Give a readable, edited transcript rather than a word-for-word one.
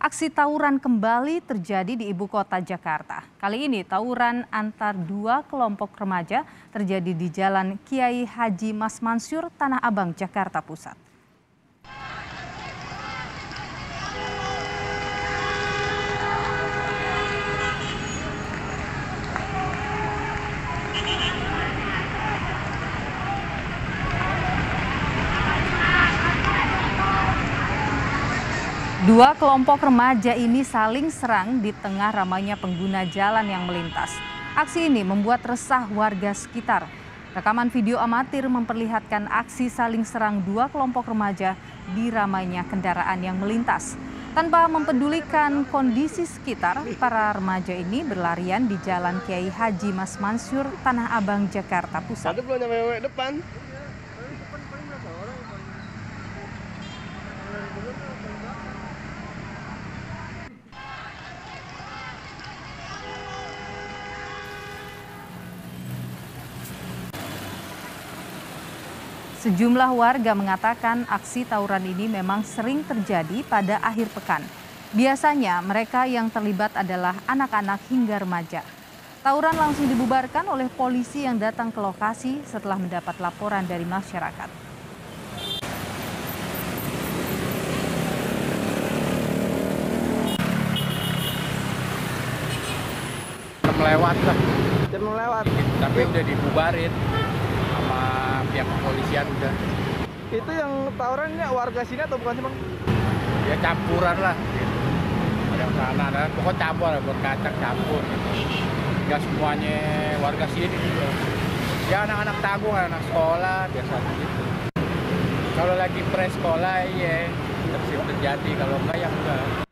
Aksi tawuran kembali terjadi di ibu kota Jakarta. Kali ini tawuran antar dua kelompok remaja terjadi di Jalan Kiai Haji Mas Mansur, Tanah Abang, Jakarta Pusat. Dua kelompok remaja ini saling serang di tengah ramainya pengguna jalan yang melintas. Aksi ini membuat resah warga sekitar. Rekaman video amatir memperlihatkan aksi saling serang dua kelompok remaja di ramainya kendaraan yang melintas. Tanpa mempedulikan kondisi sekitar, para remaja ini berlarian di Jalan Kiai Haji Mas Mansur, Tanah Abang, Jakarta Pusat. Depan. Sejumlah warga mengatakan aksi tawuran ini memang sering terjadi pada akhir pekan. Biasanya mereka yang terlibat adalah anak-anak hingga remaja. Tawuran langsung dibubarkan oleh polisi yang datang ke lokasi setelah mendapat laporan dari masyarakat. Jam melewat. Tapi udah dibubarin sama pihak kepolisian udah. Itu yang tawurannya warga sini atau bukan sih, Bang? Ya campuran lah. Ada yang sana, ada pokoknya campur, buat kacang campur. Gak semuanya warga sini gitu. Ya anak-anak tanggung, anak sekolah biasanya gitu. Kalau lagi pre-sekolah ya terjadi, kalau enggak ya enggak.